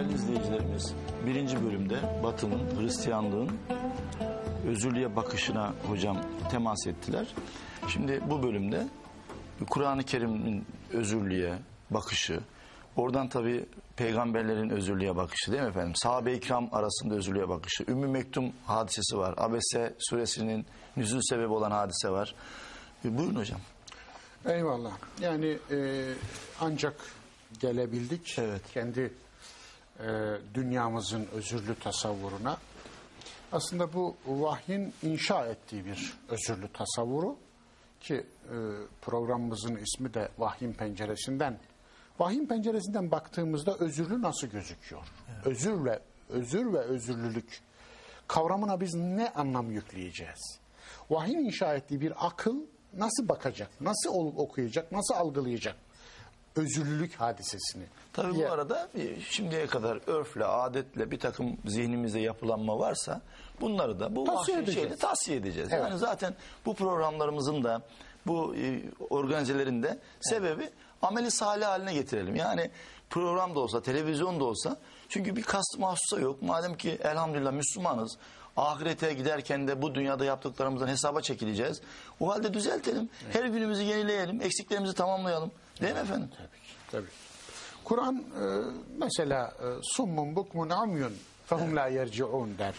Sayın izleyicilerimiz, birinci bölümde Batı'nın, Hristiyanlığın özürlüğe bakışına hocam temas ettiler. Şimdi bu bölümde Kur'an-ı Kerim'in özürlüğe bakışı, oradan tabii peygamberlerin özürlüğe bakışı değil mi efendim? Sahabe-i kiram arasında özürlüğe bakışı, Ümmü Mektum hadisesi var, Abese suresinin nüzul sebebi olan hadise var. Buyurun hocam. Eyvallah. Yani ancak gelebildik kendi dünyamızın özürlü tasavvuruna. Aslında bu vahyin inşa ettiği bir özürlü tasavvuru ki programımızın ismi de Vahyin Penceresinden. Vahyin penceresinden baktığımızda özürlü nasıl gözüküyor? Evet. Özür ve özürlülük kavramına biz ne anlam yükleyeceğiz? Vahyin inşa ettiği bir akıl nasıl bakacak, nasıl okuyacak, nasıl algılayacak özürlülük hadisesini? Tabii bu arada şimdiye kadar örfle, adetle bir takım zihnimizde yapılanma varsa bunları da bu vahyin şeyle tavsiye edeceğiz. Evet. Yani zaten bu programlarımızın da bu organizelerin de sebebi ameli salih haline getirelim. Yani program da olsa, televizyon da olsa, çünkü bir kast mahsusa yok. Madem ki elhamdülillah Müslümanız, ahirete giderken de bu dünyada yaptıklarımızdan hesaba çekileceğiz. O halde düzeltelim. Evet. Her günümüzü yenileyelim, eksiklerimizi tamamlayalım. Değil mi efendim? Tabii ki. Tabii. Kur'an mesela summun bukmun amyun fehum la yerciun der.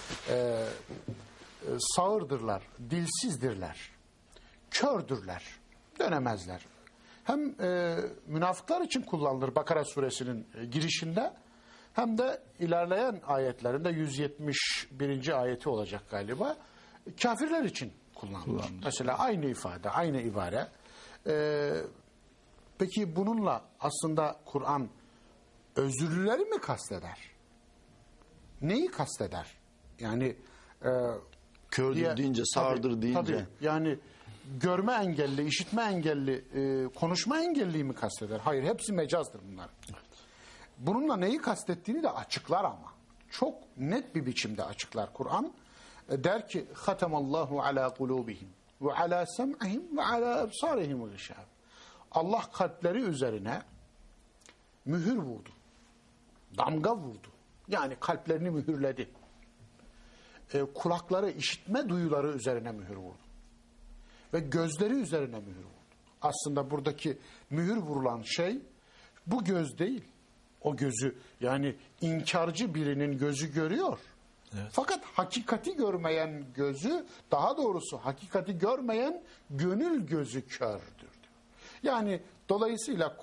Sağırdırlar, dilsizdirler, kördürler, dönemezler. Hem münafıklar için kullanılır Bakara suresinin girişinde, hem de ilerleyen ayetlerinde 171. ayeti olacak galiba, kafirler için kullanılır. Mesela aynı ifade, aynı ibare. Peki bununla aslında Kur'an özürlüleri mi kasteder? Neyi kasteder? Yani kördür deyince, sağırdır deyince. Tabii, yani görme engelli, işitme engelli, konuşma engelliyi mi kasteder? Hayır, hepsi mecazdır bunlar. Evet. Bununla neyi kastettiğini de açıklar ama. Çok net bir biçimde açıklar Kur'an. Der ki, Hatemallahu ala kulubihim ve ala sem'ihim ve ala ebsarihim gışâb. Allah kalpleri üzerine mühür vurdu. Damga vurdu. Yani kalplerini mühürledi. Kulakları, işitme duyuları üzerine mühür vurdu. Ve gözleri üzerine mühür vurdu. Aslında buradaki mühür vurulan şey bu göz değil. O gözü, yani inkarcı birinin gözü görüyor. Evet. Fakat hakikati görmeyen gözü, daha doğrusu hakikati görmeyen gönül gözü kördür. Yani dolayısıyla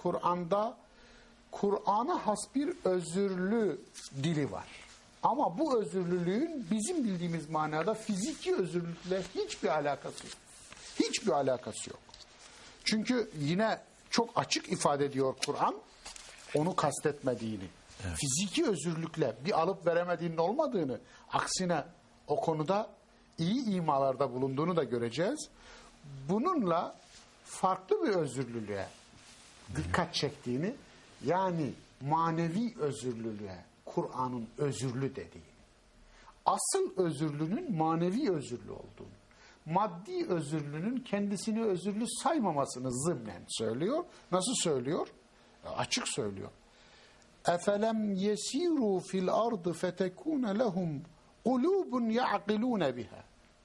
Kur'an'a has bir özürlü dili var. Ama bu özürlülüğün bizim bildiğimiz manada fiziki özürlülükle hiçbir alakası yok. Hiçbir alakası yok. Çünkü yine çok açık ifade ediyor Kur'an onu kastetmediğini. Evet. Fiziki özürlükle bir alıp veremediğinin olmadığını, aksine o konuda iyi imalarda bulunduğunu da göreceğiz. Bununla farklı bir özürlülüğe dikkat çektiğini, yani manevi özürlülüğe Kur'an'ın özürlü dediğini, asıl özürlünün manevi özürlü olduğunu, maddi özürlünün kendisini özürlü saymamasını zımnen söylüyor. Nasıl söylüyor? Açık söylüyor. Efelem yesiru fil ardı fetekune lehum kulubun ya'qilune biha.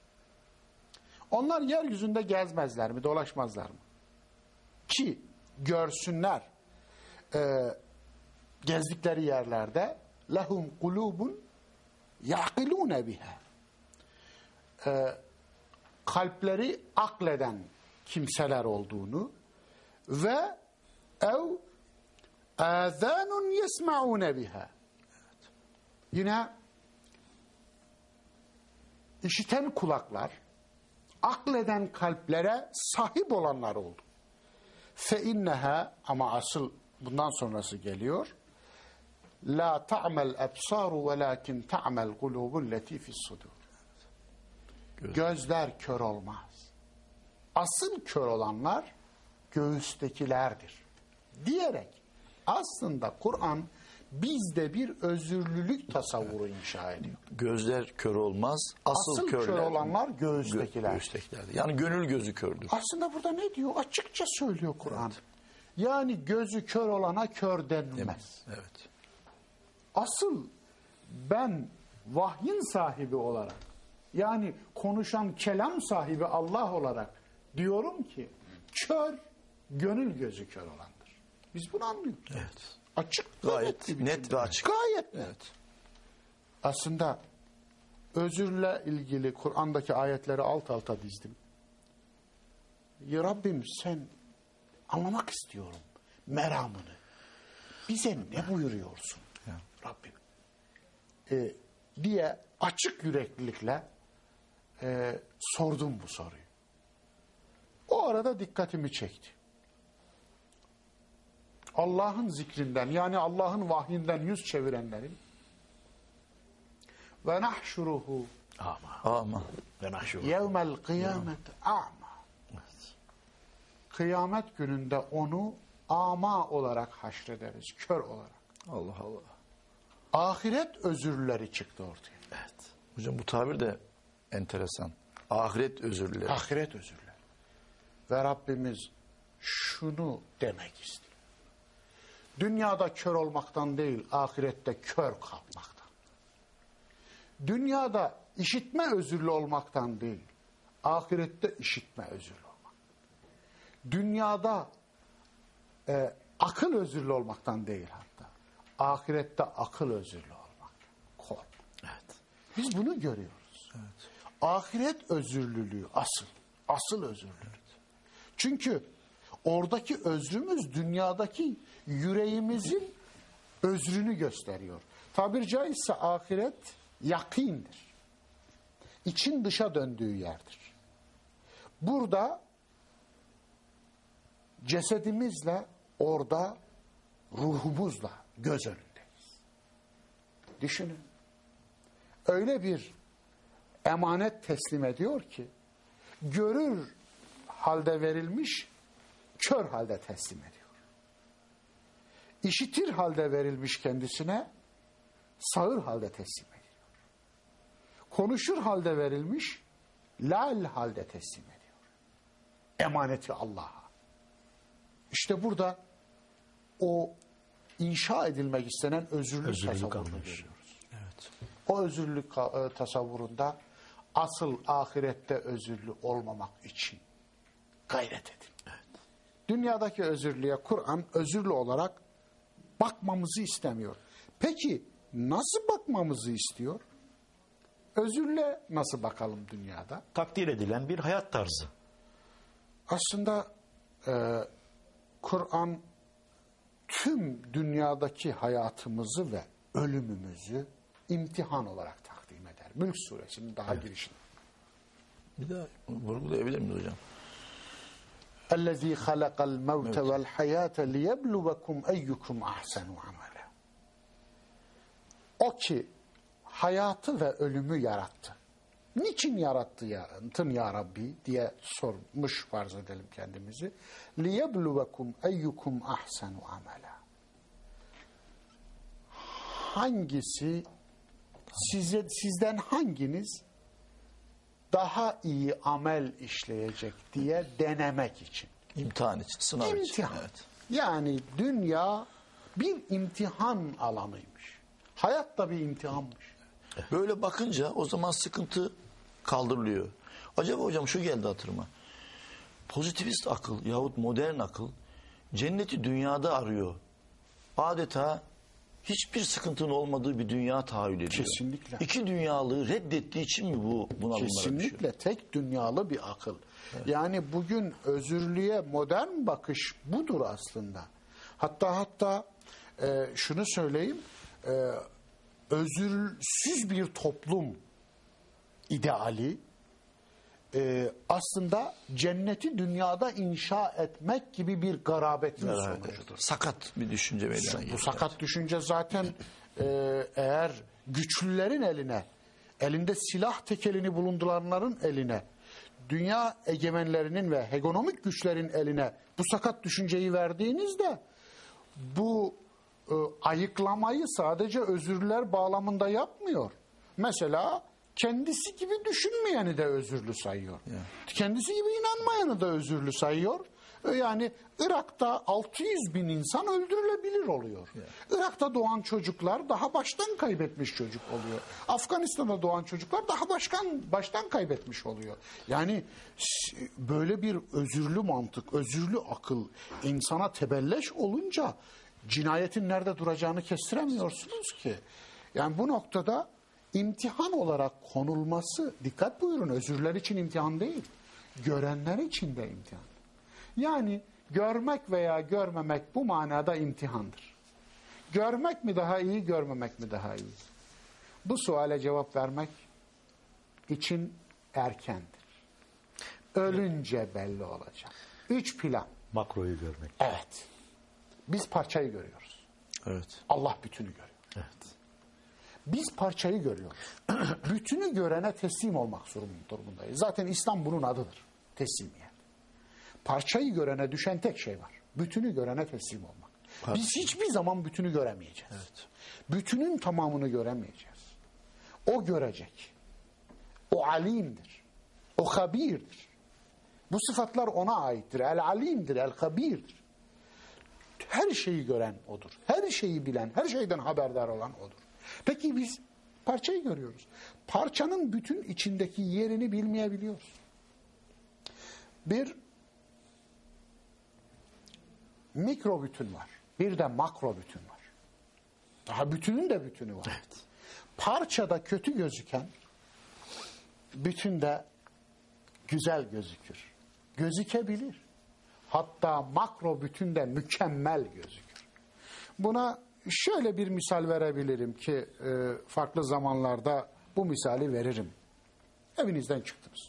Onlar yeryüzünde gezmezler mi, dolaşmazlar mı? Ki görsünler gezdikleri yerlerde lehum kulubun ya'qilune biha. Kalpleri akleden kimseler olduğunu ve ev azanun yesmaun biha. Yine işiten kulaklar, akleden kalplere sahip olanlar oldu. Fe inneha, ama asıl bundan sonrası geliyor. La ta'mel ebsaru velakin ta'mel kulubul leti fissudur. Gözler kör olmaz. Asıl kör olanlar göğüstekilerdir. Diyerek aslında Kur'an bizde bir özürlülük tasavvuru inşa ediyor. Gözler kör olmaz. Asıl kör olanlar göğüstekiler. Yani gönül gözü kördür. Aslında burada ne diyor? Açıkça söylüyor Kur'an. Evet. Yani gözü kör olana kör denmez. Evet. asıl ben vahyin sahibi olarak, yani konuşan kelam sahibi Allah olarak diyorum ki kör, gönül gözü kör olandır. Biz bunu anlıyoruz. Evet. Açık, Gayet net ve açık. Gayet net. Evet. Aslında özürle ilgili Kur'an'daki ayetleri alt alta dizdim. Ya Rabbim, sen anlamak istiyorum meramını. Bize ne buyuruyorsun Ya. Rabbim? Diye açık yüreklilikle sordum bu soruyu. O arada dikkatimi çekti. Allah'ın zikrinden, yani Allah'ın vahyinden yüz çevirenlerin ve nahşuruhu Ama yevmel kıyamet a'ma. Kıyamet gününde onu ama olarak haşrederiz, kör olarak. Allah Allah. Ahiret özürleri çıktı ortaya. Evet. Hocam bu tabir de enteresan. Ahiret özürleri. Ahiret özürleri. Ve Rabbimiz şunu demek istiyor. Dünyada kör olmaktan değil, ahirette kör kalmaktan. Dünyada işitme özürlü olmaktan değil, ahirette işitme özürlü olmak. Dünyada akıl özürlü olmaktan değil hatta, ahirette akıl özürlü olmak. Kork. Evet. Biz bunu görüyoruz. Evet. Ahiret özürlülüğü asıl özürlülük. Çünkü oradaki özrümüz dünyadaki yüreğimizin özrünü gösteriyor. Tabiri caizse ahiret yakindir. İçin dışa döndüğü yerdir. Burada cesedimizle, orada ruhumuzla göz önündeyiz. Düşünün. Öyle bir emanet teslim ediyor ki görür halde verilmiş, kör halde teslim ediyor. İşitir halde verilmiş kendisine, sağır halde teslim ediyor. Konuşur halde verilmiş, lal halde teslim ediyor. Emaneti Allah'a. İşte burada o inşa edilmek istenen özürlük tasavvurunu görüyoruz. Evet. O özürlük tasavvurunda asıl ahirette özürlü olmamak için gayret edin. Evet. Dünyadaki özürlüğe Kur'an özürlü olarak bakmamızı istemiyor. Peki nasıl bakmamızı istiyor? Özürle nasıl bakalım dünyada? Takdir edilen bir hayat tarzı. Aslında Kur'an tüm dünyadaki hayatımızı ve ölümümüzü imtihan olarak takdim eder. Mülk suresinin daha girişinde. Bir daha vurgulayabilir miyiz hocam? اَلَّذ۪ي خَلَقَ الْمَوْتَ وَالْحَيَاةَ لِيَبْلُوَكُمْ اَيُّكُمْ اَحْسَنُ عَمَلًا. O ki hayatı ve ölümü yarattı. Niçin yarattın ya Rabbi diye sormuş farz edelim kendimizi. لِيَبْلُوَكُمْ اَيُّكُمْ اَحْسَنُ عَمَلًا. Hangisi, sizden hanginiz daha iyi amel işleyecek diye denemek için. İmtihan için, sınav için. İmtihan. Evet. Yani dünya bir imtihan alanıymış. Hayat da bir imtihanmış. Böyle bakınca o zaman sıkıntı kaldırılıyor. Acaba hocam şu geldi hatırıma. Pozitivist akıl yahut modern akıl cenneti dünyada arıyor. Adeta hiçbir sıkıntının olmadığı bir dünya tahayyül ediyor. Kesinlikle. İki dünyalığı reddettiği için mi bu bunalımlara düşüyor? Kesinlikle tek dünyalı bir akıl. Evet. Yani bugün özürlüğe modern bakış budur aslında. Hatta şunu söyleyeyim, özürsüz bir toplum ideali aslında cenneti dünyada inşa etmek gibi bir garabetin sonucudur. Sakat bir düşünce meydana geliyor. Bu sakat düşünce zaten eğer güçlülerin eline, elinde silah tekelini bulunduranların eline, dünya egemenlerinin ve hegemonik güçlerin eline bu sakat düşünceyi verdiğinizde bu ayıklamayı sadece özürler bağlamında yapmıyor. Mesela kendisi gibi düşünmeyeni de özürlü sayıyor. Yeah. Kendisi gibi inanmayanı da özürlü sayıyor. Yani Irak'ta 600 bin insan öldürülebilir oluyor. Irak'ta doğan çocuklar daha baştan kaybetmiş çocuk oluyor. Afganistan'da doğan çocuklar daha baştan kaybetmiş oluyor. Yani böyle bir özürlü mantık, özürlü akıl insana tebelleş olunca cinayetin nerede duracağını kestiremiyorsunuz ki. Yani bu noktada imtihan olarak konulması, dikkat buyurun, özürler için imtihan değil, görenler için de imtihan. Yani görmek veya görmemek bu manada imtihandır. Görmek mi daha iyi, görmemek mi daha iyi? Bu suale cevap vermek için erkendir. Ölünce belli olacak. 3 plan. Makroyu görmek. Evet. Biz parçayı görüyoruz. Evet. Allah bütünü görüyor. Evet. Biz parçayı görüyoruz. Bütünü görene teslim olmak durumundayız. Zaten İslam bunun adıdır. Teslimiyet. Parçayı görene düşen tek şey var. Bütünü görene teslim olmak. Biz hiçbir zaman bütünü göremeyeceğiz. Evet. Bütünün tamamını göremeyeceğiz. O görecek. O alimdir. O habirdir. Bu sıfatlar ona aittir. El alimdir, el habirdir. Her şeyi gören odur. Her şeyi bilen, her şeyden haberdar olan odur. Peki biz parçayı görüyoruz. Parçanın bütün içindeki yerini bilmeyebiliyoruz. Bir mikro bütün var. Bir de makro bütün var. Daha bütünün de bütünü var. Evet. Parçada kötü gözüken bütünde güzel gözükür. Gözükebilir. Hatta makro bütünde mükemmel gözükür. Buna şöyle bir misal verebilirim ki farklı zamanlarda bu misali veririm. Evinizden çıktınız.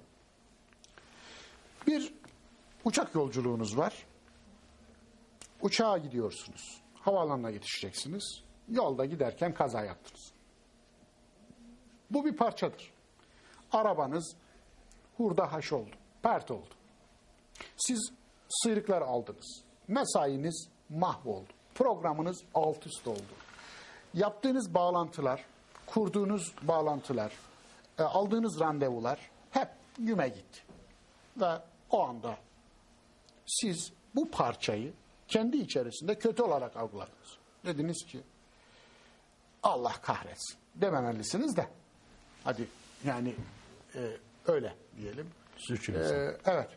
Bir uçak yolculuğunuz var. Uçağa gidiyorsunuz. Havaalanına yetişeceksiniz. Yolda giderken kaza yaptınız. Bu bir parçadır. Arabanız hurda haş oldu. Pert oldu. Siz sıyrıklar aldınız. Mesainiz mahvoldu. Programınız alt üst oldu. Yaptığınız bağlantılar, kurduğunuz bağlantılar, aldığınız randevular hep güme gitti. Ve o anda siz bu parçayı kendi içerisinde kötü olarak algıladınız. Dediniz ki Allah kahretsin dememelisiniz de. Hadi yani öyle diyelim. Evet.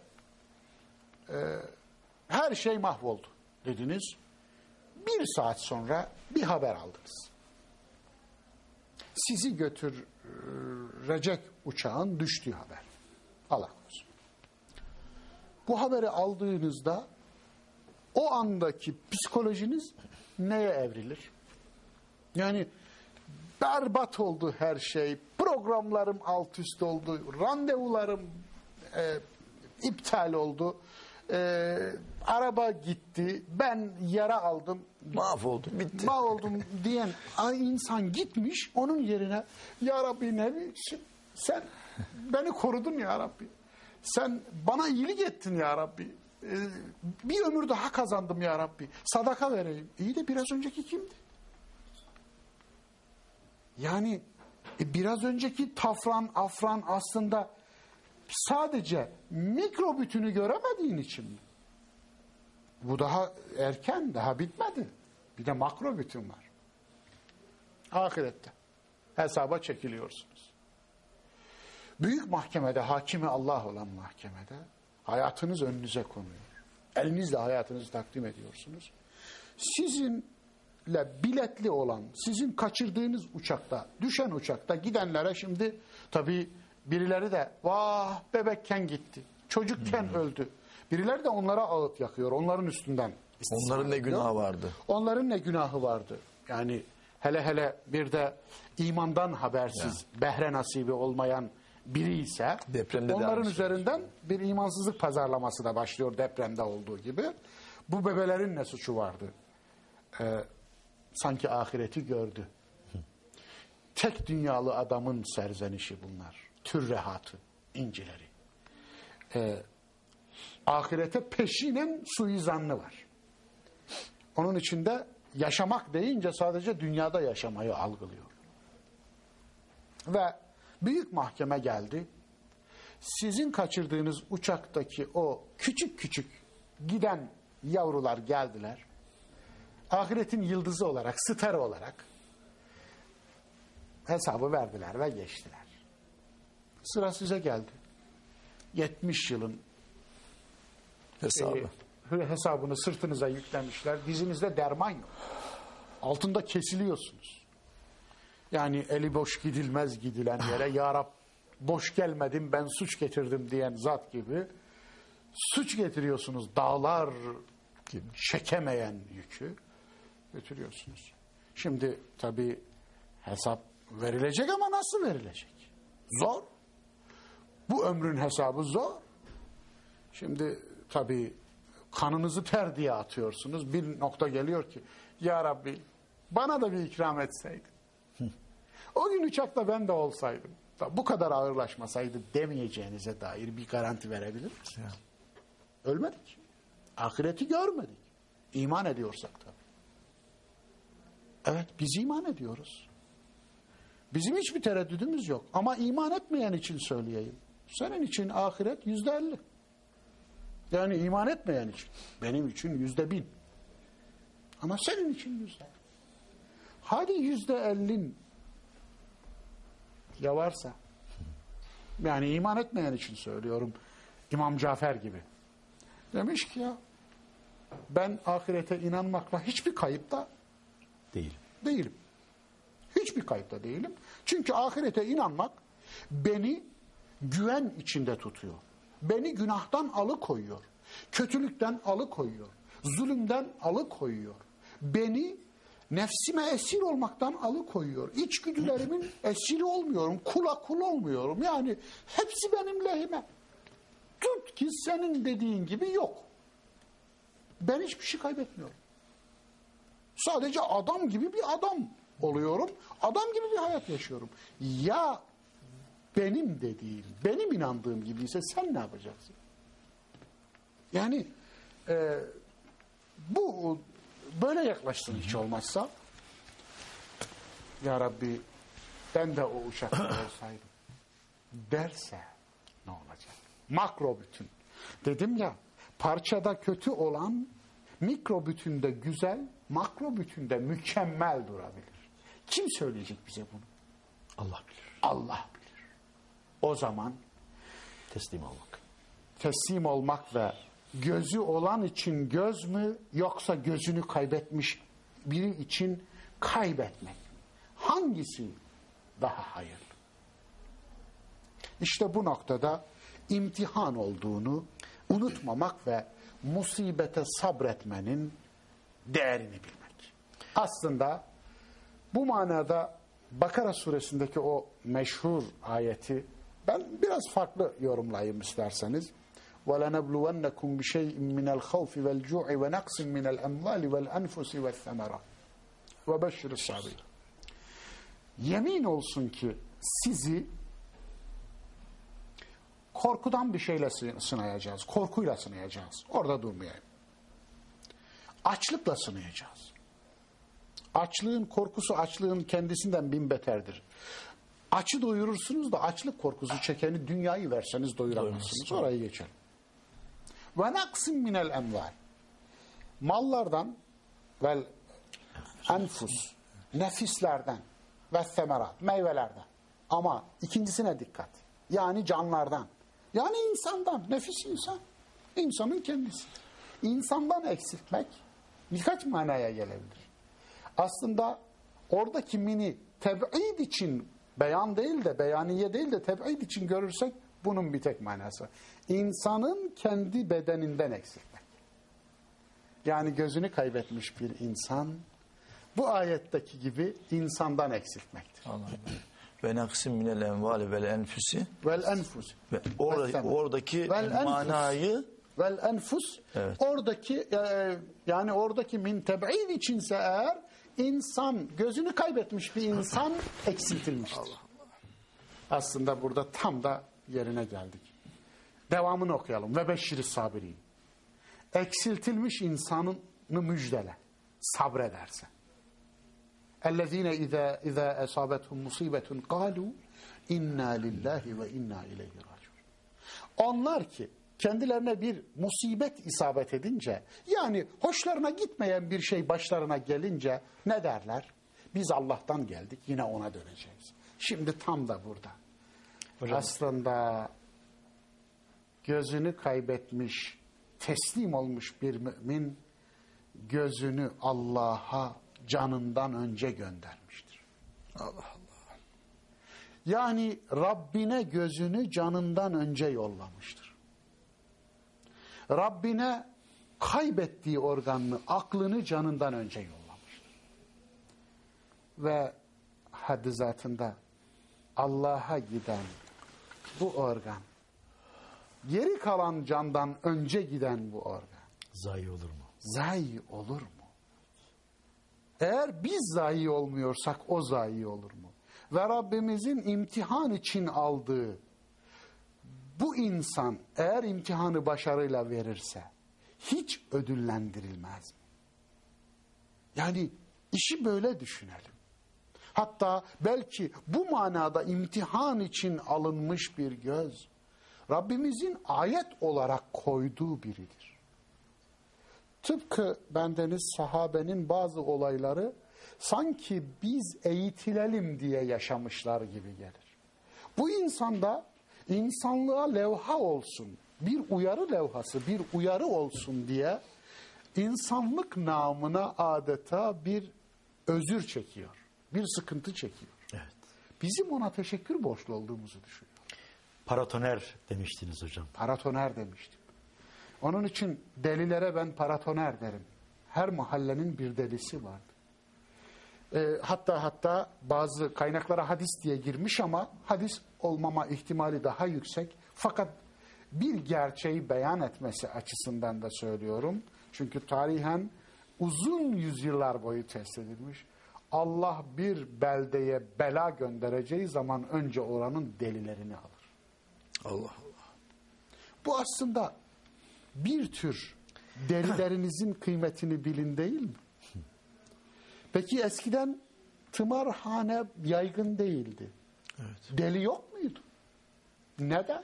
Her şey mahvoldu dediniz. Bir saat sonra bir haber aldınız. Sizi götürecek uçağın düştüğü haber. Allah korusun. Bu haberi aldığınızda o andaki psikolojiniz neye evrilir? Yani berbat oldu her şey. Programlarım alt üst oldu. Randevularım iptal oldu. Araba gitti. Ben yara aldım. Mahvoldum, bitti. Mahvoldum diyen insan gitmiş. Onun yerine ya Rabbi ne biçim? Sen beni korudun ya Rabbi. Sen bana iyilik ettin ya Rabbi. Bir ömür daha kazandım ya Rabbi. Sadaka vereyim. İyi de biraz önceki kimdi? Yani biraz önceki tafran, afran aslında sadece mikro bütünü göremediğin için mi? Bu daha erken, daha bitmedi. Bir de makro bütün var. Ahirette hesaba çekiliyorsunuz. Büyük mahkemede, hakimi Allah olan mahkemede hayatınız önünüze konuyor. Elinizle hayatınızı takdim ediyorsunuz. Sizinle biletli olan, sizin kaçırdığınız uçakta, düşen uçakta gidenlere şimdi tabii birileri de vah bebekken gitti, çocukken öldü. Birileri de onlara ağıt yakıyor, onların üstünden. Onların ne günahı vardı? Onların ne günahı vardı? Yani hele bir de imandan habersiz, behre nasibi olmayan biri ise depremde onların üzerinden bir imansızlık pazarlaması da başlıyor depremde olduğu gibi. Bu bebelerin ne suçu vardı? Sanki ahireti gördü. Tek dünyalı adamın serzenişi bunlar. Türrehatı, incileri. Ahirete peşinen suizanlı var. Onun içinde yaşamak deyince sadece dünyada yaşamayı algılıyor. Ve büyük mahkeme geldi. Sizin kaçırdığınız uçaktaki o küçük giden yavrular geldiler. Ahiretin yıldızı olarak, starı olarak hesabı verdiler ve geçtiler. Sıra size geldi. 70 yılın hesabını sırtınıza yüklemişler. Dizinizde derman yok. Altında kesiliyorsunuz. Yani eli boş gidilmez gidilen yere ya Rab boş gelmedim ben suç getirdim diyen zat gibi suç getiriyorsunuz. Dağlar gibi çekemeyen yükü götürüyorsunuz. Şimdi tabii hesap verilecek ama nasıl verilecek? Zor. Bu ömrün hesabı zor. Şimdi tabii kanınızı ter diye atıyorsunuz. Bir nokta geliyor ki ya Rabbi bana da bir ikram etseydin. O gün uçakta ben de olsaydım. Bu kadar ağırlaşmasaydı demeyeceğinize dair bir garanti verebilir misiniz? Ölmedik. Ahireti görmedik. İman ediyorsak tabii. Evet biz iman ediyoruz. Bizim hiçbir tereddüdümüz yok. Ama iman etmeyen için söyleyeyim. Senin için ahiret %50. Yani iman etmeyen için. Benim için %1000. Ama senin için %50. Hadi %50'in ya varsa. Yani iman etmeyen için söylüyorum. İmam Cafer gibi. Demiş ki ya ben ahirete inanmakla hiçbir kayıpta değilim. Hiçbir kayıpta değilim. Çünkü ahirete inanmak beni güven içinde tutuyor. Beni günahtan alıkoyuyor. Kötülükten alıkoyuyor. Zulümden alıkoyuyor. Beni nefsime esir olmaktan alıkoyuyor. İçgüdülerimin esiri olmuyorum. Kula kul olmuyorum. Yani hepsi benim lehime. Tut ki senin dediğin gibi yok. Ben hiçbir şey kaybetmiyorum. Sadece adam gibi bir adam oluyorum. Adam gibi bir hayat yaşıyorum. Ya benim dediğim, benim inandığım gibiyse sen ne yapacaksın? Yani bu böyle yaklaşsın hiç olmazsa. Ya Rabbi ben de o uçakta olsaydım derse ne olacak? Makro bütün. Dedim ya parçada kötü olan mikro bütünde güzel, makro bütünde mükemmel durabilir. Kim söyleyecek bize bunu? Allah bilir. Allah bilir. O zaman teslim olmak ve gözü olan için göz mü yoksa gözünü kaybetmiş biri için kaybetmek mi? Hangisi daha hayırlı? İşte bu noktada imtihan olduğunu unutmamak ve musibete sabretmenin değerini bilmek. Aslında bu manada Bakara suresindeki o meşhur ayeti ben biraz farklı yorumlayayım isterseniz. وَلَنَبْلُوَنَّكُمْ بِشَيْءٍ مِنَ الْخَوْفِ وَالْجُوعِ وَنَقْصٍ مِنَ الْأَمْوَالِ وَالْأَنْفُسِ وَالثَّمَرَاتِ وَبَشِّرِ الصَّابِرِينَ. Yemin olsun ki sizi korkudan bir şeyle sınayacağız. Korkuyla sınayacağız. Orada durmayayım. Açlıkla sınayacağız. Açlığın korkusu açlığın kendisinden bin beterdir. Açı doyurursunuz da açlık korkusu çekeni dünyayı verseniz doyuramazsınız. Orayı geçelim. Ve naksim minel emval. Mallardan vel enfus, nefislerden ve semerat, meyvelerden. Ama ikincisine dikkat. Yani canlardan. Yani insandan. Nefis insan. İnsanın kendisi. İnsandan eksiltmek birkaç manaya gelebilir. Aslında oradaki mini teb'id için beyan değil de beyaniye değil de teb'id için görürsek bunun bir tek manası. İnsanın kendi bedeninden eksiltmek. Yani gözünü kaybetmiş bir insan bu ayetteki gibi insandan eksiltmektir. Ve naksim minel envali vel enfüsi vel enfus. Oradaki manayı vel enfus. Evet. Oradaki yani oradaki min teb'id içinse eğer insan gözünü kaybetmiş bir insan eksiltilmiştir. Aslında burada tam da yerine geldik. Devamını okuyalım. Ve beşşiri sabirin. Eksiltilmiş insanı müjdele. Sabrederse. Ellezine izâ esâbethum musibetun kâlû inna lillahi ve inna ileyhi râciûn. Onlar ki kendilerine bir musibet isabet edince, yani hoşlarına gitmeyen bir şey başlarına gelince ne derler? Biz Allah'tan geldik, yine ona döneceğiz. Şimdi tam da burada. Hocam. Aslında gözünü kaybetmiş, teslim olmuş bir mümin gözünü Allah'a canından önce göndermiştir. Allah Allah. Yani Rabbine gözünü canından önce yollamıştır. Rabbine kaybettiği organını, aklını canından önce yollamıştır. Ve haddi zatında Allah'a giden bu organ, geri kalan candan önce giden bu organ Zayi olur mu? zayi olur mu? Eğer biz zayi olmuyorsak o zayi olur mu? Ve Rabbimizin imtihan için aldığı bu insan eğer imtihanı başarıyla verirse hiç ödüllendirilmez mi? Yani işi böyle düşünelim. Hatta belki bu manada imtihan için alınmış bir göz Rabbimizin ayet olarak koyduğu biridir. Tıpkı bendeniz sahabenin bazı olayları sanki biz eğitilelim diye yaşamışlar gibi gelir. Bu insanda insanlığa levha olsun, bir uyarı levhası, bir uyarı olsun diye insanlık namına adeta bir özür çekiyor, bir sıkıntı çekiyor. Evet. Bizim ona teşekkür borçlu olduğumuzu düşünüyor. Paratoner demiştiniz hocam. Paratoner demiştim. Onun için delilere ben paratoner derim. Her mahallenin bir delisi vardı. Hatta bazı kaynaklara hadis diye girmiş ama hadis olmama ihtimali daha yüksek. Fakat bir gerçeği beyan etmesi açısından da söylüyorum. Çünkü tarihen uzun yüzyıllar boyu test edilmiş. Allah bir beldeye bela göndereceği zaman önce oranın delilerini alır. Allah Allah. Bu aslında bir tür delilerinizin kıymetini bilin değil mi? Peki eskiden tımarhane yaygın değildi. Evet. Deli yok muydu? Neden?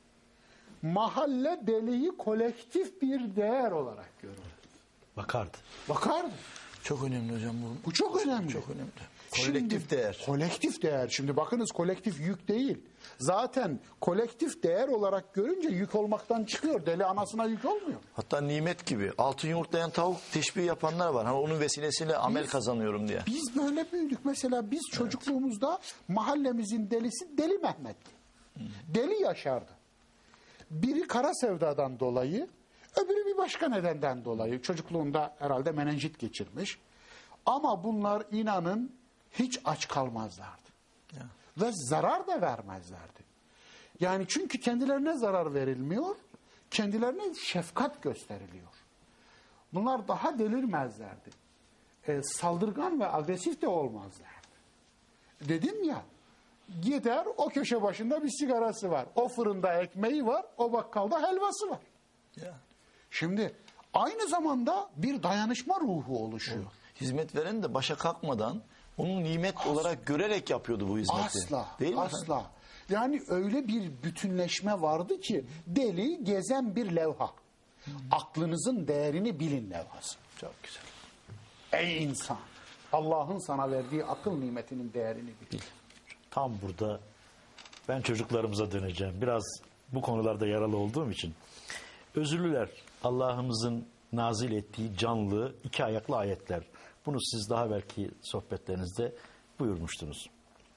Mahalle deliyi kolektif bir değer olarak görürdü. Bakardı. Bakardı. Çok önemli hocam bu. Bu çok önemli. Çok önemli. Kolektif değer. Kolektif değer. Şimdi bakınız kolektif yük değil. Zaten kolektif değer olarak görünce yük olmaktan çıkıyor. Deli anasına yük olmuyor. Hatta nimet gibi. Altın yumurtlayan tavuk teşbih yapanlar var. Hani onun vesilesiyle amel kazanıyorum diye. Biz böyle büyüdük. Mesela biz çocukluğumuzda mahallemizin delisi Deli Mehmet'ti. Deli Yaşar'dı. Biri kara sevdadan dolayı, öbürü bir başka nedenden dolayı. Çocukluğunda herhalde menenjit geçirmiş. Ama bunlar inanın hiç aç kalmazlardı. Ya. Ve zarar da vermezlerdi. Yani çünkü kendilerine zarar verilmiyor, kendilerine şefkat gösteriliyor. Bunlar daha delirmezlerdi. Saldırgan ve agresif de olmazlardı. Dedim ya, gider o köşe başında bir sigarası var. O fırında ekmeği var, o bakkalda helvası var. Ya. Şimdi aynı zamanda bir dayanışma ruhu oluşuyor. Hizmet veren de başa kalkmadan onu nimet olarak görerek yapıyordu bu hizmeti. Asla, Değil mi? asla. Yani öyle bir bütünleşme vardı ki deli gezen bir levha. Aklınızın değerini bilin levhası. Çok güzel. Ey insan, Allah'ın sana verdiği akıl nimetinin değerini bil. Tam burada ben çocuklarımıza döneceğim. Biraz bu konularda yaralı olduğum için. Özürlüler, Allah'ımızın nazil ettiği canlı iki ayaklı ayetler. Bunu siz daha belki sohbetlerinizde buyurmuştunuz.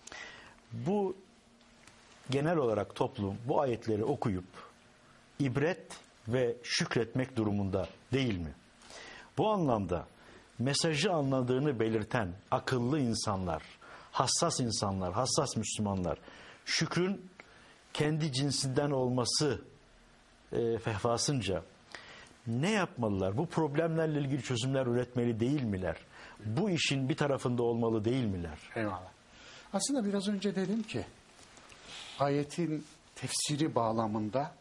Bu genel olarak toplum bu ayetleri okuyup ibret ve şükretmek durumunda değil mi? Bu anlamda mesajı anladığını belirten akıllı insanlar, hassas Müslümanlar, şükrün kendi cinsinden olması fehvasınca ne yapmalılar? Bu problemlerle ilgili çözümler üretmeli değil miler? Bu işin bir tarafında olmalı değil miler? Eyvallah. Aslında biraz önce dedim ki ayetin tefsiri bağlamında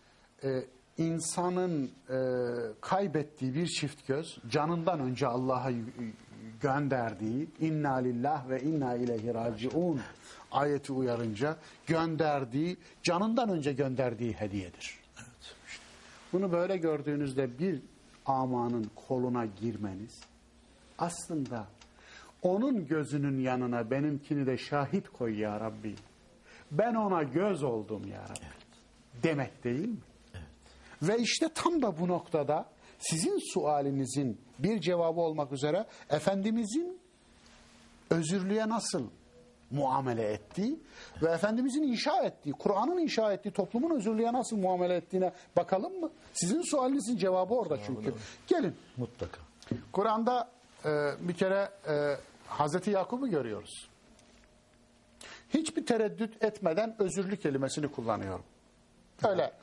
insanın kaybettiği bir çift göz canından önce Allah'a gönderdiği inna lillah ve inna ileyhi raciun ayeti uyarınca gönderdiği, canından önce gönderdiği hediyedir. Evet. bunu böyle gördüğünüzde bir amanın koluna girmeniz aslında onun gözünün yanına benimkini de şahit koy ya Rabbi. Ben ona göz oldum ya Rabbi. Evet. Demek değil mi? Evet. Ve işte tam da bu noktada sizin sualinizin bir cevabı olmak üzere Efendimizin özürlüğe nasıl muamele ettiği ve Efendimizin inşa ettiği, Kur'an'ın inşa ettiği toplumun özürlüğe nasıl muamele ettiğine bakalım mı? Sizin sualinizin cevabı orada çünkü. Gelin. Mutlaka. Kur'an'da bir kere Hazreti Yakup'u görüyoruz. Hiçbir tereddüt etmeden özürlü kelimesini kullanıyorum. Öyle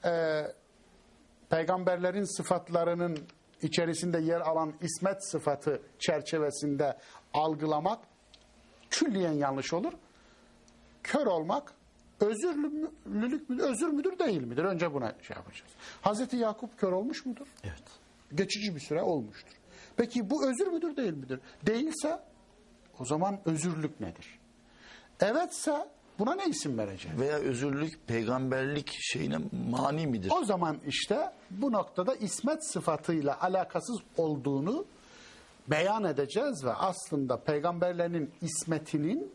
peygamberlerin sıfatlarının içerisinde yer alan ismet sıfatı çerçevesinde algılamak külliyen yanlış olur. Kör olmak özürlülük müdür, özür müdür değil midir? Önce buna şey yapacağız. Hazreti Yakup kör olmuş mudur? Evet. Geçici bir süre olmuştur. Peki bu özür müdür değil midir? Değilse o zaman özürlük nedir? Evetse buna ne isim vereceğiz? Veya özürlük peygamberlik şeyine mani midir? O zaman işte bu noktada ismet sıfatıyla alakasız olduğunu beyan edeceğiz ve aslında peygamberlerin ismetinin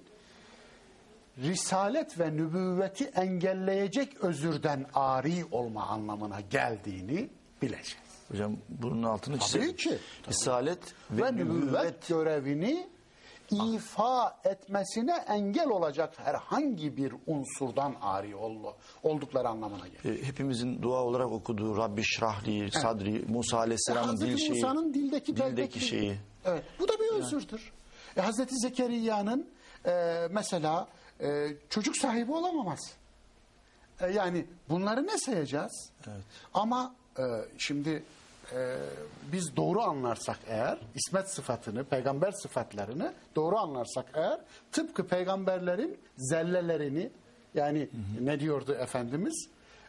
risalet ve nübüvveti engelleyecek özürden ari olma anlamına geldiğini bileceğiz. Hocam bunun altını çizelim. Tabii ki. Risalet Ve nübüvvet görevini ifa etmesine engel olacak herhangi bir unsurdan ari oldukları anlamına gelir. Hepimizin dua olarak okuduğu Rabbi şrahli sadri Musa Aleyhisselam'ın dil şeyi. Musa'nın dildeki şeyi. Evet, bu da bir özürdür. Hazreti Zekeriya'nın mesela çocuk sahibi olamaması. Yani bunları ne sayacağız? Evet. Ama şimdi biz doğru anlarsak eğer ismet sıfatını, peygamber sıfatlarını doğru anlarsak eğer tıpkı peygamberlerin zellelerini yani ne diyordu Efendimiz?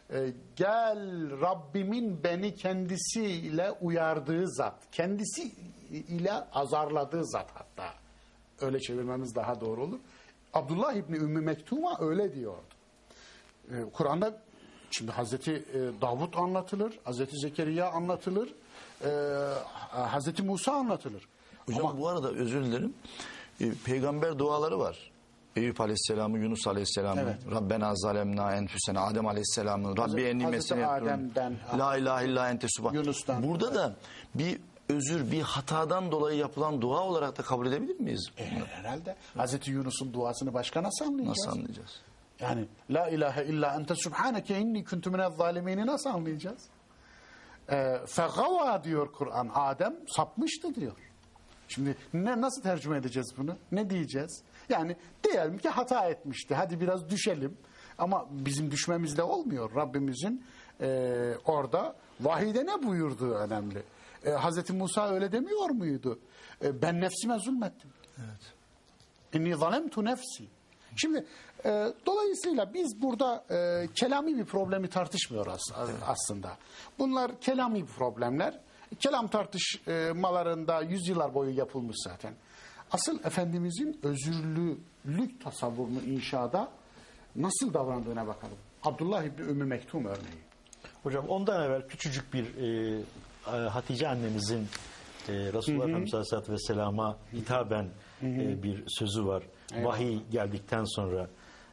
Gel Rabbimin beni kendisiyle uyardığı zat, kendisiyle azarladığı zat hatta. Öyle çevirmemiz daha doğru olur. Abdullah İbni Ümmü Mektum'a öyle diyordu. Kur'an'da şimdi Hazreti Davut anlatılır, Hazreti Zekeriya anlatılır, Hazreti Musa anlatılır. Hocam ama bu arada özür dilerim. Peygamber duaları var. Eyüp Aleyhisselam'ın, Yunus Aleyhisselam'ın, evet. Rabbena zalemna enfusena, Adem Aleyhisselam'ın, Rabbi enni mesene la ilahe illa ente subhan. Yunus'tan. Burada evet. Da bir özür, bir hatadan dolayı yapılan dua olarak da kabul edebilir miyiz? Herhalde. Hazreti Yunus'un duasını başka nasıl anlayacağız? Nasıl anlayacağız? Yani la ilahe illa ente subhaneke inni kuntu minez zalimini nasıl anlayacağız? Fegava diyor Kur'an. Adem sapmıştı diyor. Şimdi nasıl tercüme edeceğiz bunu? Ne diyeceğiz? Yani diyelim ki hata etmişti. Hadi biraz düşelim. Ama bizim düşmemizle olmuyor. Rabbimizin orada vahide ne buyurduğu önemli. Hazreti Musa öyle demiyor muydu? Ben nefsime zulmettim. Evet. İnni zalemtu nefsi. Şimdi dolayısıyla biz burada kelami bir problemi tartışmıyoruz aslında. Bunlar kelami problemler. Kelam tartışmalarında yüzyıllar boyu yapılmış zaten. Asıl Efendimizin özürlülük tasavvurunu inşada nasıl davrandığına bakalım. Abdullah İbni Ümmü Mektum örneği. Hocam ondan evvel küçücük bir Hatice annemizin Resulullah Efendimiz Aleyhisselatü Vesselam'a hitaben bir sözü var. Eyvallah. Vahiy geldikten sonra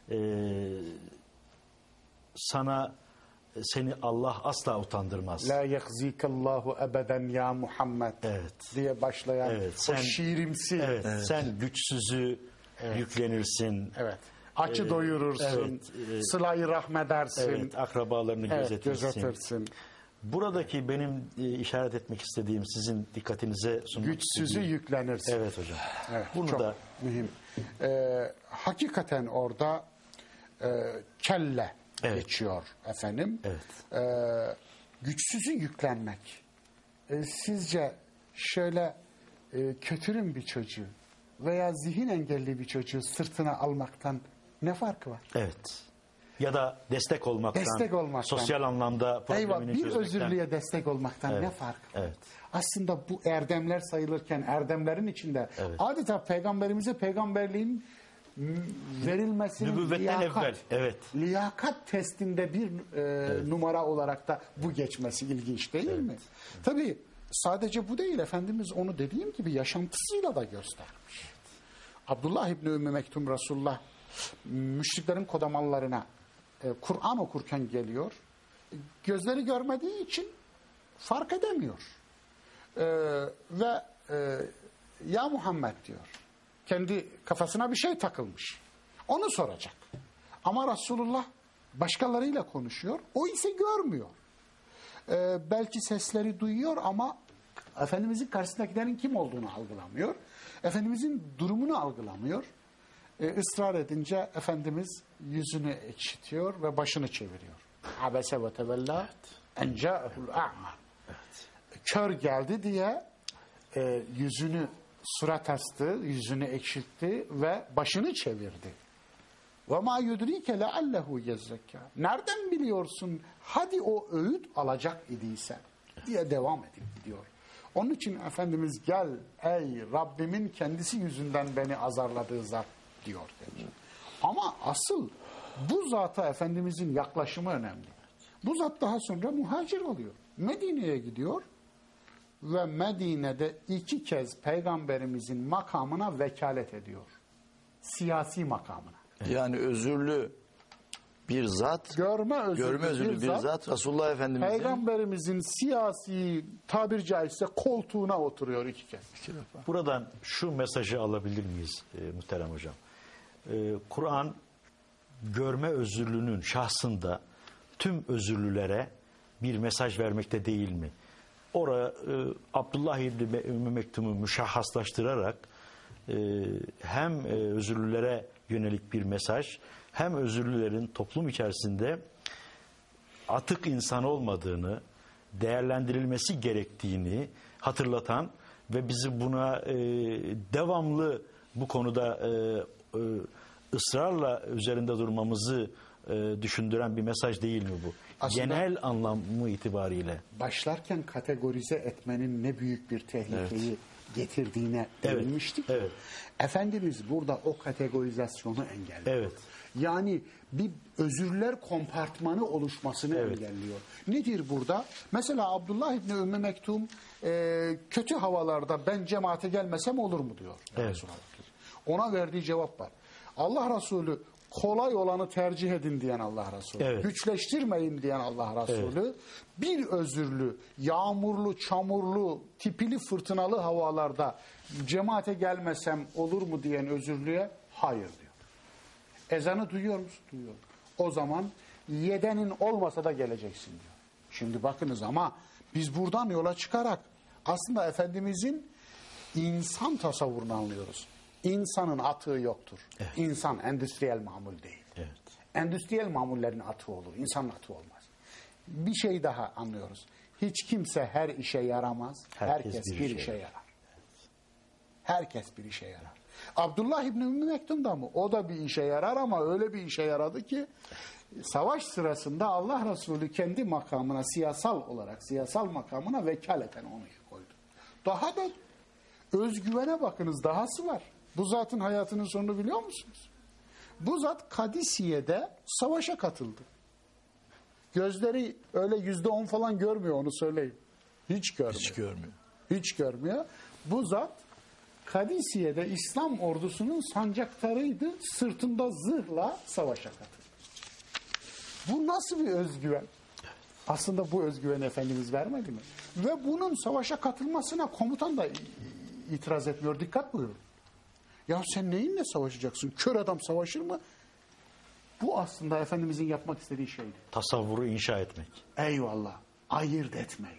seni Allah asla utandırmaz. La yehzikallahu ebeden ya Muhammed diye başlayan o şiirimsi. Evet, evet. Sen güçsüzü yüklenirsin. Evet. Açı doyurursun. Sıla-i rahmedersin. Evet, akrabalarını gözetirsin. Buradaki benim işaret etmek istediğim sizin dikkatinize sunmak güçsüzü yüklenirsin. Evet hocam. Evet, bunu çok da mühim. Hakikaten orada kelle geçiyor efendim. Evet. Güçsüzü yüklenmek. Sizce şöyle kötürüm bir çocuğu veya zihin engelli bir çocuğu sırtına almaktan ne farkı var? Evet. Ya da destek olmaktan, sosyal anlamda problemini bir özürlüğe destek olmaktan ne fark var? Evet. Aslında bu erdemler sayılırken erdemlerin içinde adeta peygamberimize peygamberliğin verilmesinin Nübüvvetten evvel, evet. liyakat testinde bir numara olarak da bu geçmesi ilginç değil mi? Tabii sadece bu değil, Efendimiz onu dediğim gibi yaşantısıyla da göstermiş. Abdullah İbni Ümmü Mektum Resulullah müşriklerin kodamanlarına Kur'an okurken geliyor. Gözleri görmediği için fark edemiyor. Ve ya Muhammed diyor. Kendi kafasına bir şey takılmış. Onu soracak. Ama Resulullah başkalarıyla konuşuyor. O ise görmüyor. Belki sesleri duyuyor ama Efendimizin karşısındakilerin kim olduğunu algılamıyor. Efendimizin durumunu algılamıyor. Israr edince Efendimiz yüzünü ekşitiyor ve başını çeviriyor. Abese ve tevella en ca'ehul a'ma. Kör geldi diye yüzünü surat astı, yüzünü ekşitti ve başını çevirdi. Ve ma yudrike leallehu yezzekâ. Nereden biliyorsun? Hadi o öğüt alacak idiyse diye devam edip gidiyor. Onun için Efendimiz gel ey Rabbimin kendisi yüzünden beni azarladığı zat diyor demiş. Ama asıl bu zata Efendimizin yaklaşımı önemli. Bu zat daha sonra muhacir oluyor. Medine'ye gidiyor ve Medine'de 2 kez Peygamberimizin makamına vekalet ediyor. Siyasi makamına. Yani özürlü bir zat, Görme özürlü bir zat Resulullah Efendimiz'in Peygamberimizin siyasi tabir caizse koltuğuna oturuyor 2 kez. Buradan şu mesajı alabilir miyiz muhterem hocam? Kur'an görme özürlünün şahsında tüm özürlüleri bir mesaj vermekte değil mi? Orada Abdullah İbni Ümmü Mektum'u müşahhaslaştırarak hem özürlülere yönelik bir mesaj, hem özürlülerin toplum içerisinde atık insan olmadığını, değerlendirilmesi gerektiğini hatırlatan ve bizi buna devamlı bu konuda ısrarla üzerinde durmamızı düşündüren bir mesaj değil mi bu? Aslında, genel anlamı itibariyle. Başlarken kategorize etmenin ne büyük bir tehlikeyi getirdiğine değinmiştik. Evet. Efendimiz burada o kategorizasyonu engelliyor. Evet. Yani bir özürler kompartmanı oluşmasını engelliyor. Nedir burada? Mesela Abdullah İbni Ümmü Mektum kötü havalarda ben cemaate gelmesem olur mu diyor. Evet. Ona verdiği cevap var. Allah Resulü kolay olanı tercih edin diyen Allah Resulü. Evet. Güçleştirmeyin diyen Allah Resulü. Evet. Bir özürlü, yağmurlu, çamurlu, tipili fırtınalı havalarda cemaate gelmesem olur mu diyen özürlüye hayır diyor. Ezanı duyuyor musun? Duyuyor. O zaman yedenin olmasa da geleceksin diyor. Şimdi bakınız ama biz buradan yola çıkarak aslında Efendimizin insan tasavvurunu anlıyoruz. İnsanın atığı yoktur. Evet. İnsan endüstriyel mamul değil. Evet. Endüstriyel mamullerin atığı olur. İnsanın atığı olmaz. Bir şey daha anlıyoruz. Hiç kimse her işe yaramaz. Herkes bir işe yarar. Herkes bir işe yarar. Abdullah İbni Ümmü Mektum da mı? O da bir işe yarar ama öyle bir işe yaradı ki savaş sırasında Allah Resulü kendi makamına siyasal makamına vekaleten onu koydu. Daha da özgüvene bakınız, dahası var. Bu zatın hayatının sonunu biliyor musunuz? Bu zat Kadisiye'de savaşa katıldı. Gözleri öyle %10 falan görmüyor, onu söyleyeyim. Hiç görmüyor. Hiç görmüyor. Bu zat Kadisiye'de İslam ordusunun sancaktarıydı. Sırtında zırhla savaşa katıldı. Bu nasıl bir özgüven? Aslında bu özgüveni Efendimiz vermedi mi? Ve bunun savaşa katılmasına komutan da itiraz etmiyor. Dikkat buyurun. Ya sen neyinle savaşacaksın? Kör adam savaşır mı? Bu aslında Efendimizin yapmak istediği şeydi. Tasavvuru inşa etmek. Eyvallah. Ayırt etmeyi.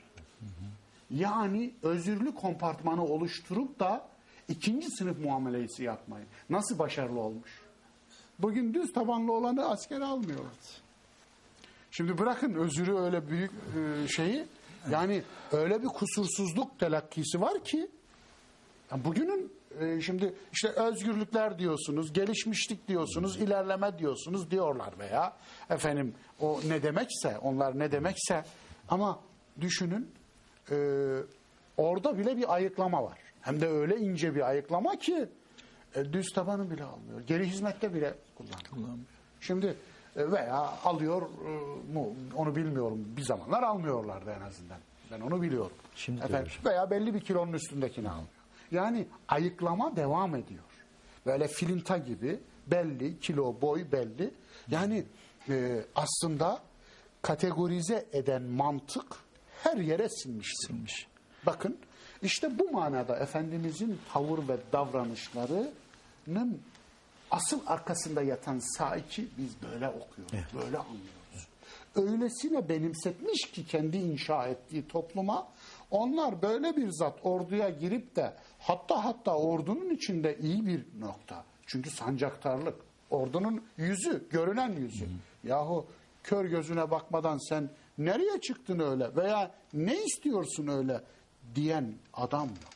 Yani özürlü kompartmanı oluşturup da ikinci sınıf muamelesi yapmayın. Nasıl başarılı olmuş? Bugün düz tabanlı olanı askere almıyorlar. Şimdi bırakın özürü öyle büyük şeyi. Yani öyle bir kusursuzluk telakkisi var ki bugünün şimdi işte özgürlükler diyorsunuz, gelişmişlik diyorsunuz, ilerleme diyorsunuz diyorlar veya efendim o ne demekse, onlar ne demekse ama düşünün orada bile bir ayıklama var. Hem de öyle ince bir ayıklama ki Düz tabanı bile almıyor. Geri hizmette bile kullanmıyor. Şimdi veya alıyor mu onu bilmiyorum. Bir zamanlar almıyorlardı en azından. Ben onu biliyorum. Şimdi veya belli bir kilonun üstündekini almıyor. Yani ayıklama devam ediyor. Böyle filinta gibi belli, kilo, boy belli. Yani aslında kategorize eden mantık her yere sinmiş. Bakın işte bu manada Efendimizin tavır ve davranışlarının asıl arkasında yatan saiki biz böyle okuyoruz, böyle anlıyoruz. Öylesine benimsetmiş ki kendi inşa ettiği topluma, onlar böyle bir zat orduya girip de hatta ordunun içinde iyi bir nokta. Çünkü sancaktarlık, ordunun yüzü, görünen yüzü. Yahu kör gözüne bakmadan sen nereye çıktın öyle veya ne istiyorsun öyle diyen adam yok.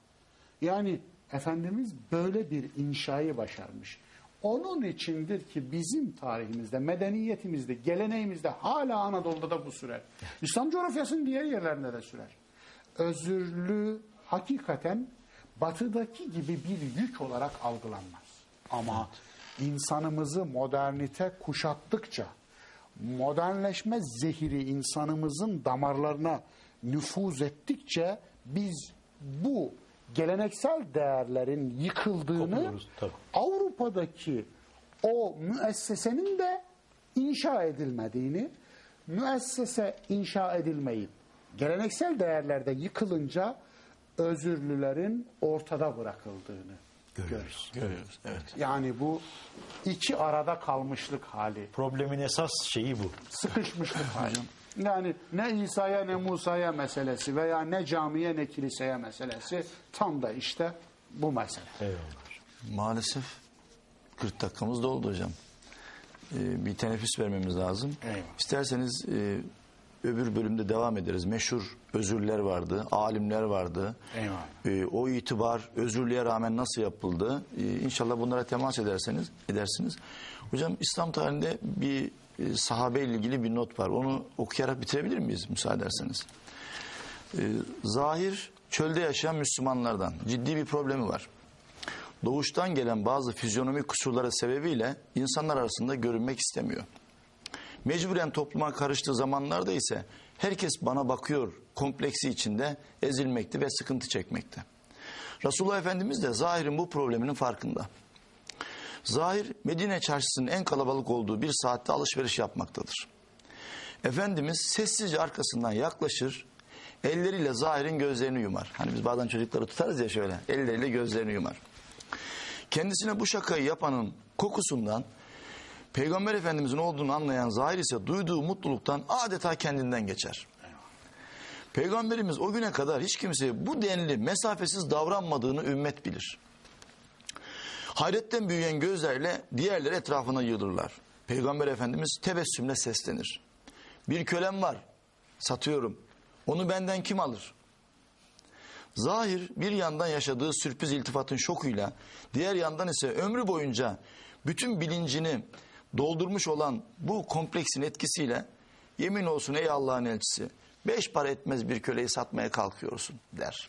Yani Efendimiz böyle bir inşayı başarmış. Onun içindir ki bizim tarihimizde, medeniyetimizde, geleneğimizde hala Anadolu'da da bu sürer. İslam coğrafyasının diğer yerlerinde de sürer. Özürlü hakikaten batıdaki gibi bir yük olarak algılanmaz. Ama insanımızı modernite kuşattıkça, modernleşme zehiri insanımızın damarlarına nüfuz ettikçe biz bu geleneksel değerlerin yıkıldığını, Avrupa'daki o müessesenin de inşa edilmediğini, müessese inşa edilmeyip geleneksel değerlerde yıkılınca özürlülerin ortada bırakıldığını görüyoruz. Evet. Yani bu iki arada kalmışlık hali. Problemin esas şeyi bu. Sıkışmışlık hali. Yani ne İsa'ya ne Musa'ya meselesi veya ne camiye ne kiliseye meselesi, tam da işte bu mesele. Eyvallah. Maalesef 40 dakikamız doldu hocam. Bir teneffüs vermemiz lazım. Eyvallah. İsterseniz öbür bölümde devam ederiz. Meşhur özürler vardı, alimler vardı. Eyvallah. O itibar özürlüğe rağmen nasıl yapıldı? İnşallah bunlara temas edersiniz. Hocam İslam tarihinde bir sahabe ile ilgili bir not var. Onu okuyarak bitirebilir miyiz müsaade ederseniz? Zahir çölde yaşayan Müslümanlardan ciddi bir problemi var. Doğuştan gelen bazı fizyonomik kusurları sebebiyle insanlar arasında görünmek istemiyor. Mecburen topluma karıştığı zamanlarda ise herkes bana bakıyor kompleksi içinde ezilmekte ve sıkıntı çekmekte. Resulullah Efendimiz de Zahir'in bu probleminin farkında. Zahir Medine çarşısının en kalabalık olduğu bir saatte alışveriş yapmaktadır. Efendimiz sessizce arkasından yaklaşır, elleriyle Zahir'in gözlerini yumar. Hani biz bazen çocukları tutarız ya şöyle, elleriyle gözlerini yumar. Kendisine bu şakayı yapanın kokusundan Peygamber Efendimizin olduğunu anlayan Zahir ise duyduğu mutluluktan adeta kendinden geçer. Peygamberimiz o güne kadar hiç kimseye bu denli mesafesiz davranmadığını ümmet bilir. Hayretten büyüyen gözlerle diğerleri etrafına yığılırlar. Peygamber Efendimiz tebessümle seslenir. Bir kölem var, satıyorum. Onu benden kim alır? Zahir bir yandan yaşadığı sürpriz iltifatın şokuyla, diğer yandan ise ömrü boyunca bütün bilincini doldurmuş olan bu kompleksin etkisiyle yemin olsun ey Allah'ın elçisi 5 para etmez bir köleyi satmaya kalkıyorsun der.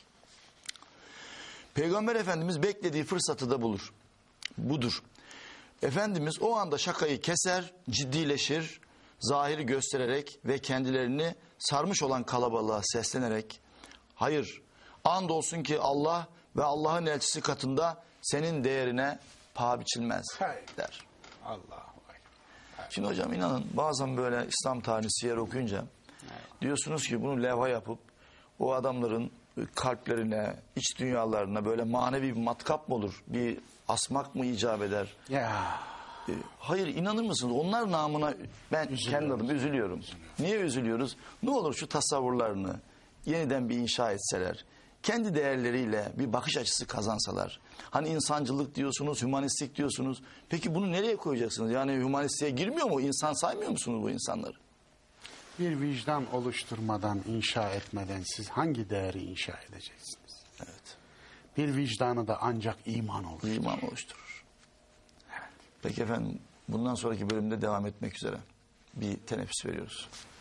Peygamber Efendimiz beklediği fırsatı da bulur. Budur. Efendimiz o anda şakayı keser, ciddileşir, Zahiri göstererek ve kendilerini sarmış olan kalabalığa seslenerek hayır, andolsun ki Allah ve Allah'ın elçisi katında senin değerine paha biçilmez der. Allah'u. Şimdi hocam inanın bazen böyle İslam tarihini siyer okuyunca diyorsunuz ki bunu levha yapıp o adamların kalplerine, iç dünyalarına böyle manevi bir matkap mı olur? Bir asmak mı icap eder? Ya. Hayır, inanır mısınız? Onlar namına ben kendi adıma üzülüyorum. Niye üzülüyoruz? Ne olur şu tasavvurlarını yeniden bir inşa etseler. Kendi değerleriyle bir bakış açısı kazansalar. Hani insancılık diyorsunuz, hümanistlik diyorsunuz. Peki bunu nereye koyacaksınız? Yani hümanistliğe girmiyor mu? İnsan saymıyor musunuz bu insanları? Bir vicdan oluşturmadan, inşa etmeden siz hangi değeri inşa edeceksiniz? Evet. Bir vicdanı da ancak iman oluşturur. İman oluşturur. Evet. Peki efendim bundan sonraki bölümde devam etmek üzere bir teneffüs veriyoruz.